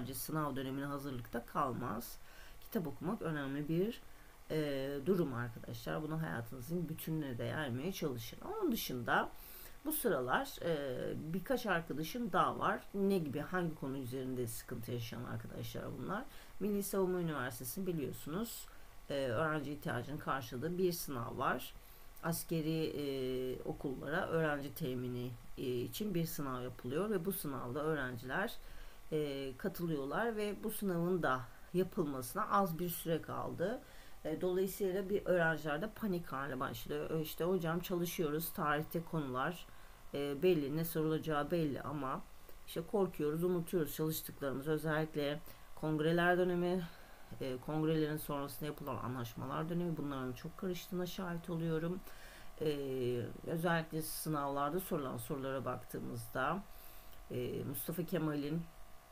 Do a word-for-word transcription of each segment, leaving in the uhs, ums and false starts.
sadece sınav dönemine hazırlıkta kalmaz. Kitap okumak önemli bir e, durum arkadaşlar. Bunu hayatınızın bütününe de yaymaya çalışın. Onun dışında bu sıralar e, birkaç arkadaşım daha var. Ne gibi, hangi konu üzerinde sıkıntı yaşayan arkadaşlar bunlar? Milli Savunma Üniversitesi biliyorsunuz e, öğrenci ihtiyacını karşıladığı bir sınav var. Askeri e, okullara öğrenci temini e, için bir sınav yapılıyor ve bu sınavda öğrenciler e, katılıyorlar ve bu sınavın da yapılmasına az bir süre kaldı. E, dolayısıyla bir öğrencilerde panik hali başlıyor. İşte hocam çalışıyoruz, tarihte konular e, belli, ne sorulacağı belli ama işte korkuyoruz, unutuyoruz çalıştıklarımız. Özellikle kongreler dönemi, e, kongrelerin sonrasında yapılan anlaşmalar dönemi, bunların çok karıştığına şahit oluyorum. E, özellikle sınavlarda sorulan sorulara baktığımızda e, Mustafa Kemal'in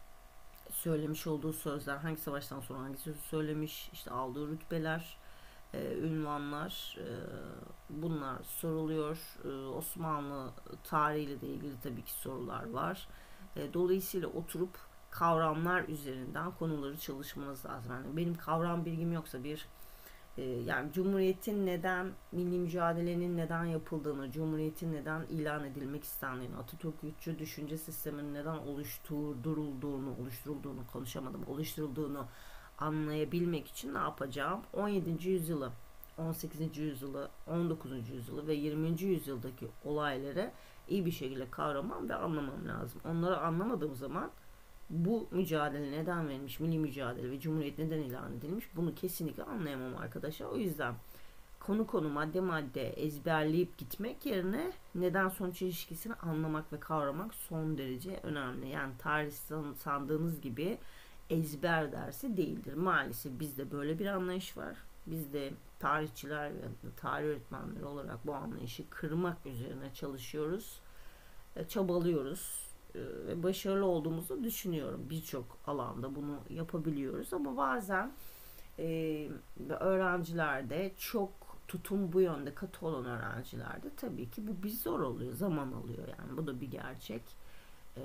söylemiş olduğu sözler, hangi savaştan sonra hangi sözü söylemiş, işte aldığı rütbeler, e, ünvanlar, e, bunlar soruluyor. E, Osmanlı tarihiyle de ilgili tabii ki sorular var. E, dolayısıyla oturup kavramlar üzerinden konuları çalışmanız lazım. Yani benim kavram bilgim yoksa bir e, yani Cumhuriyet'in neden, milli mücadelenin neden yapıldığını, Cumhuriyet'in neden ilan edilmek istendiğini, Atatürkçü düşünce sisteminin neden oluşturulduğunu, oluşturulduğunu konuşamadım, oluşturulduğunu anlayabilmek için ne yapacağım? on yedinci yüzyılı, on sekizinci yüzyılı, on dokuzuncu yüzyılı ve yirminci yüzyıldaki olayları iyi bir şekilde kavramam ve anlamam lazım. Onları anlamadığım zaman bu mücadele neden verilmiş, milli mücadele ve cumhuriyet neden ilan edilmiş, bunu kesinlikle anlayamam arkadaşlar. O yüzden konu konu, madde madde ezberleyip gitmek yerine neden sonuç ilişkisini anlamak ve kavramak son derece önemli. Yani tarih sandığınız gibi ezber dersi değildir. Maalesef bizde böyle bir anlayış var. Biz de tarihçiler ve tarih öğretmenleri olarak bu anlayışı kırmak üzerine çalışıyoruz. Çabalıyoruz ve başarılı olduğumuzu düşünüyorum. Birçok alanda bunu yapabiliyoruz ama bazen e, öğrencilerde çok tutum bu yönde katı olan öğrencilerde tabii ki bu bir zor oluyor, zaman alıyor, yani bu da bir gerçek. E,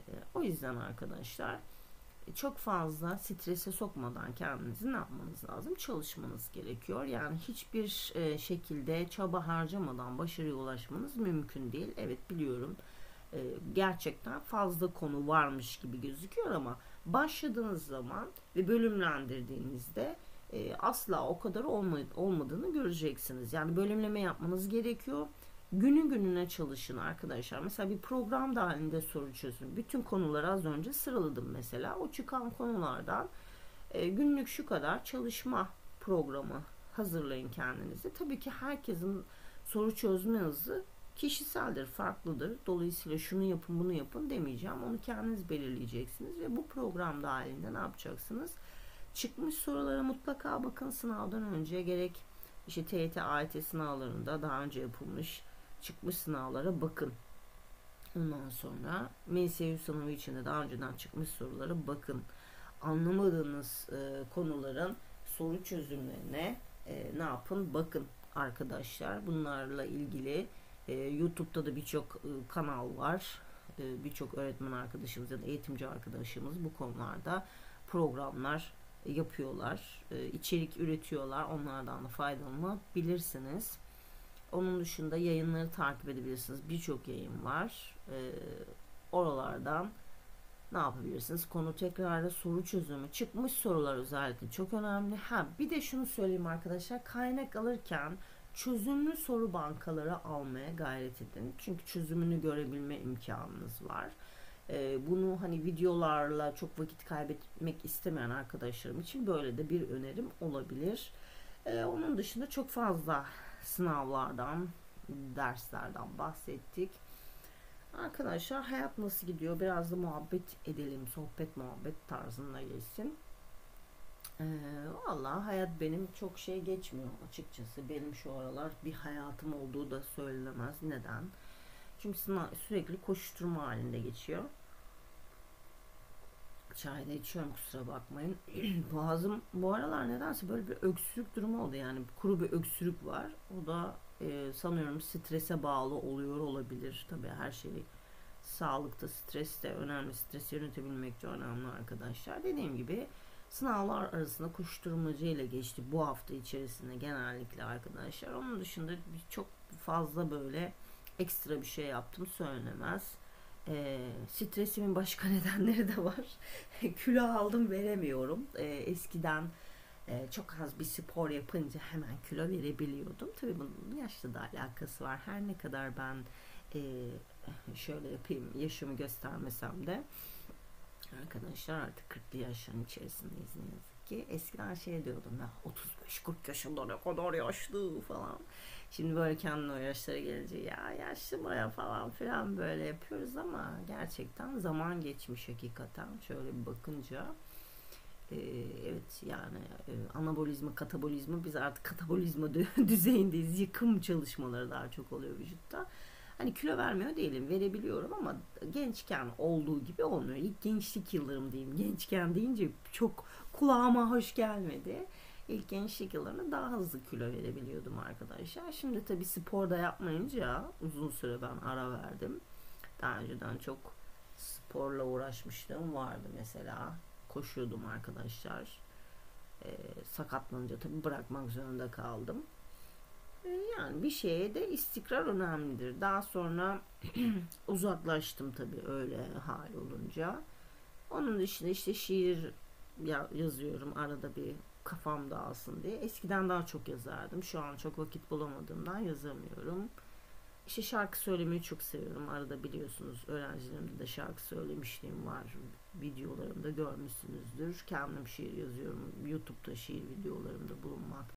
o yüzden arkadaşlar çok fazla strese sokmadan kendinizi ne yapmanız lazım? Çalışmanız gerekiyor. Yani hiçbir e, şekilde çaba harcamadan başarıya ulaşmanız mümkün değil. Evet biliyorum. E, gerçekten fazla konu varmış gibi gözüküyor ama başladığınız zaman ve bölümlendirdiğinizde e, asla o kadar olmadığını göreceksiniz. Yani bölümleme yapmanız gerekiyor. Günü gününe çalışın arkadaşlar. Mesela bir program dahilinde soru çözün. Bütün konuları az önce sıraladım mesela. O çıkan konulardan e, günlük şu kadar çalışma programı hazırlayın kendinize. Tabii ki herkesin soru çözme hızı kişiseldir, farklıdır. Dolayısıyla şunu yapın, bunu yapın demeyeceğim. Onu kendiniz belirleyeceksiniz ve bu program dahilinde ne yapacaksınız? Çıkmış sorulara mutlaka bakın sınavdan önce. Gerek işte T Y T, A Y T sınavlarında daha önce yapılmış çıkmış sınavlara bakın. Ondan sonra M S U sınavı içinde daha önceden çıkmış sorulara bakın. Anlamadığınız e, konuların soru çözümlerine e, ne yapın? Bakın arkadaşlar. Bunlarla ilgili e, YouTube'da da birçok e, kanal var. E, birçok öğretmen arkadaşımız ya da eğitimci arkadaşımız bu konularda programlar yapıyorlar. E, içerik üretiyorlar. Onlardan da faydalanabilirsiniz. Onun dışında yayınları takip edebilirsiniz. Birçok yayın var. E, oralardan ne yapabilirsiniz? Konu tekrarı, soru çözümü, çıkmış sorular özellikle çok önemli. Ha, bir de şunu söyleyeyim arkadaşlar. Kaynak alırken çözümlü soru bankaları almaya gayret edin. Çünkü çözümünü görebilme imkanınız var. Ee, bunu hani videolarla çok vakit kaybetmek istemeyen arkadaşlarım için böyle de bir önerim olabilir. Ee, onun dışında çok fazla sınavlardan, derslerden bahsettik. Arkadaşlar hayat nasıl gidiyor? Biraz da muhabbet edelim. Sohbet muhabbet tarzında geçsin. Ee, Vallahi hayat benim çok şey geçmiyor açıkçası. Benim şu aralar bir hayatım olduğu da söylenemez. Neden? Çünkü sürekli koşuşturma halinde geçiyor. Çay da içiyorum, kusura bakmayın. Boğazım bu aralar nedense böyle bir öksürük durumu oldu. Yani kuru bir öksürük var. O da e, sanıyorum strese bağlı oluyor olabilir. Tabii her şey Sağlıkta stres de önemli. Stresi yönetebilmek de önemli arkadaşlar. Dediğim gibi sınavlar arasında koşturmaca ile geçti bu hafta içerisinde genellikle arkadaşlar. Onun dışında çok fazla böyle ekstra bir şey yaptım söylenemez. E, stresimin başka nedenleri de var. Kilo aldım, veremiyorum. E, eskiden e, çok az bir spor yapınca hemen kilo verebiliyordum. Tabii bunun yaşla da alakası var. Her ne kadar ben e, şöyle yapayım, yaşımı göstermesem de arkadaşlar artık kırklı yaşların içerisindeyiz ne yazık ki. Eskiden şey diyordum ya, otuz beş kırk yaşında ne kadar yaşlı falan. Şimdi böyle kendine o yaşlara gelince ya yaşlı mı ya falan filan böyle yapıyoruz ama gerçekten zaman geçmiş hakikaten şöyle bir bakınca. Ee, evet yani e, anabolizma, katabolizma, biz artık katabolizma düzeyindeyiz. Yıkım çalışmaları daha çok oluyor vücutta. Hani kilo vermiyor değilim, verebiliyorum ama gençken olduğu gibi olmuyor. İlk gençlik yıllarım diyeyim. Gençken deyince çok kulağıma hoş gelmedi. İlk gençlik yıllarında daha hızlı kilo verebiliyordum arkadaşlar. Şimdi tabii spor da yapmayınca uzun süre ben ara verdim. Daha önceden çok sporla uğraşmışlığım vardı mesela. Koşuyordum arkadaşlar. Ee, sakatlanınca tabii bırakmak zorunda kaldım. Yani bir şeye de istikrar önemlidir. Daha sonra uzaklaştım tabii öyle hal olunca. Onun dışında işte şiir ya- yazıyorum arada bir kafam dağılsın diye. Eskiden daha çok yazardım. Şu an çok vakit bulamadığımdan yazamıyorum. İşte şarkı söylemeyi çok seviyorum. Arada biliyorsunuz öğrencilerimde de şarkı söylemişliğim var. Videolarımda görmüşsünüzdür. Kendim şiir yazıyorum. YouTube'da şiir videolarımda bulunmakta.